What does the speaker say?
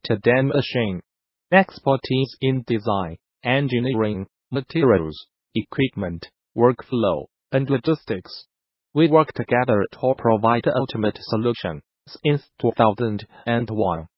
faster than machine. Expertise in design, engineering, materials, equipment, workflow, and logistics. We work together to provide the ultimate solution since 2001.